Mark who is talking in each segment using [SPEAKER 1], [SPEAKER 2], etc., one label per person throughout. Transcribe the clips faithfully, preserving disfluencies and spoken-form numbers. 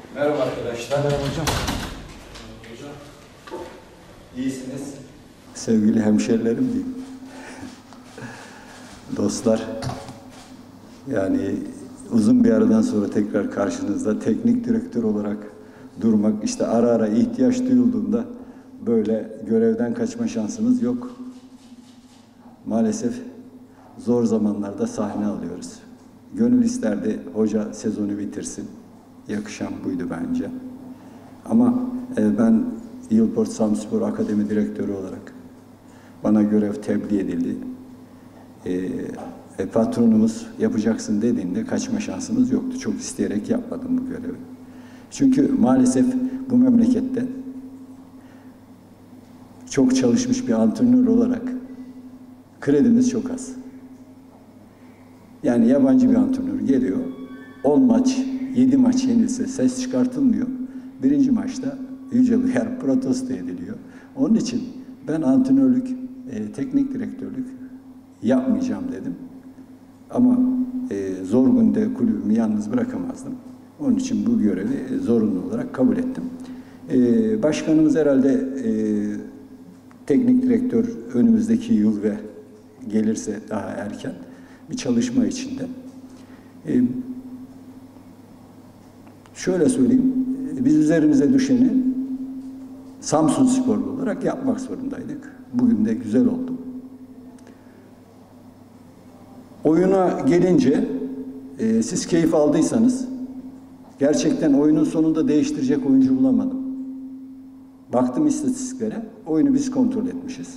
[SPEAKER 1] Merhaba arkadaşlar.
[SPEAKER 2] Merhaba hocam.
[SPEAKER 1] Hocam. İyisiniz.
[SPEAKER 3] Sevgili hemşerilerim diyeyim. Dostlar, yani uzun bir aradan sonra tekrar karşınızda teknik direktör olarak durmak, işte ara ara ihtiyaç duyulduğunda böyle görevden kaçma şansımız yok. Maalesef zor zamanlarda sahne alıyoruz. Gönül isterdi hoca sezonu bitirsin. Yakışan buydu bence. Ama e, ben Yılport Samspor Akademi Direktörü olarak bana görev tebliğ edildi. E, e, patronumuz yapacaksın dediğinde kaçma şansımız yoktu. Çok isteyerek yapmadım bu görevi. Çünkü maalesef bu memlekette çok çalışmış bir antrenör olarak kredimiz çok az. Yani yabancı bir antrenör geliyor, on maç, yedi maç yenilse ses çıkartılmıyor. Birinci maçta yüce uyar, protesto ediliyor. Onun için ben antrenörlük, e, teknik direktörlük yapmayacağım dedim. Ama e, zor günde kulübümü yalnız bırakamazdım. Onun için bu görevi zorunlu olarak kabul ettim. E, başkanımız herhalde e, teknik direktör önümüzdeki yıl ve gelirse daha erken bir çalışma içinde. E, şöyle söyleyeyim, biz üzerimize düşeni Samsunsporlu olarak yapmak zorundaydık. Bugün de güzel oldu. Oyuna gelince e, siz keyif aldıysanız gerçekten oyunun sonunda değiştirecek oyuncu bulamadım. Baktım istatistiklere, oyunu biz kontrol etmişiz.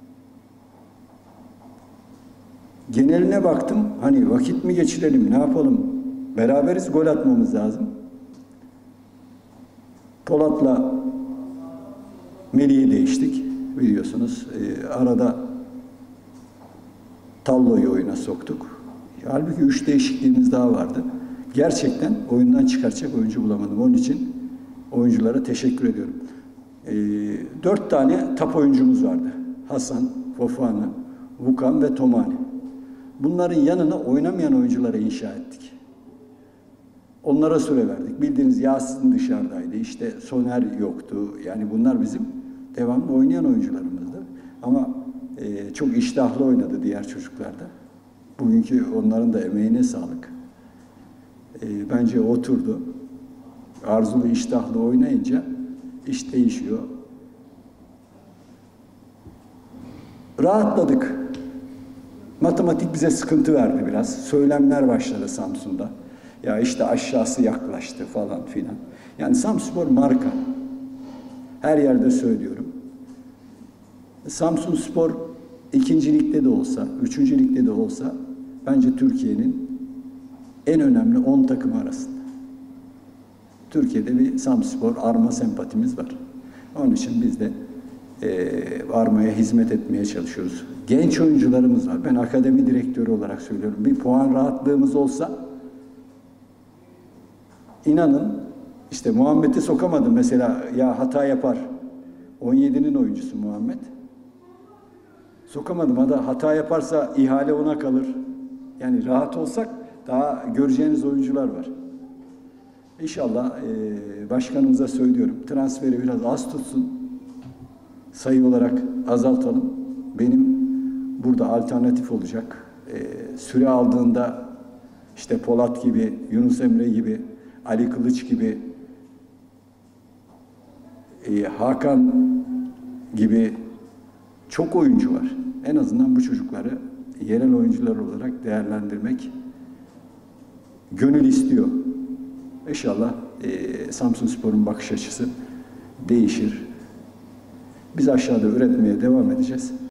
[SPEAKER 3] Geneline baktım, hani vakit mi geçirelim, ne yapalım? Beraberiz, gol atmamız lazım. Polat'la Melih'i değiştik, biliyorsunuz. E, arada Tallo'yu oyuna soktuk. Halbuki üç değişikliğimiz daha vardı. Gerçekten oyundan çıkaracak oyuncu bulamadım. Onun için oyunculara teşekkür ediyorum. E, dört tane top oyuncumuz vardı. Hasan, Fofana, Vukan ve Tomani. Bunların yanına oynamayan oyunculara inşa ettik. Onlara süre verdik. Bildiğiniz Yasin dışarıdaydı. İşte Soner yoktu. Yani bunlar bizim devamlı oynayan oyuncularımızdı. Ama e, çok iştahlı oynadı diğer çocuklar da. Bugünkü onların da emeğine sağlık. E, bence oturdu. Arzulu iştahlı oynayınca iş değişiyor. Rahatladık. Matematik bize sıkıntı verdi biraz. Söylemler başladı Samsun'da. Ya işte aşağısı yaklaştı falan filan. Yani Samsunspor marka. Her yerde söylüyorum. Samsunspor ikinci ligde de olsa, üçüncü ligde de olsa bence Türkiye'nin en önemli on takım arasında. Türkiye'de bir Samsunspor arma sempatimiz var. Onun için biz de e, armaya hizmet etmeye çalışıyoruz. Genç oyuncularımız var. Ben akademi direktörü olarak söylüyorum. Bir puan rahatlığımız olsa İnanın işte Muhammed'i sokamadım mesela, ya hata yapar. on yedinin oyuncusu Muhammed. Sokamadım. Hada hata yaparsa ihale ona kalır. Yani rahat olsak daha göreceğiniz oyuncular var. İnşallah e, başkanımıza söylüyorum. Transferi biraz az tutsun. Sayı olarak azaltalım. Benim burada alternatif olacak. E, süre aldığında işte Polat gibi, Yunus Emre gibi, Ali Kılıç gibi, e, Hakan gibi çok oyuncu var. En azından bu çocukları yerel oyuncular olarak değerlendirmek gönül istiyor. İnşallah e, Samsunspor'un bakış açısı değişir. Biz aşağıda üretmeye devam edeceğiz.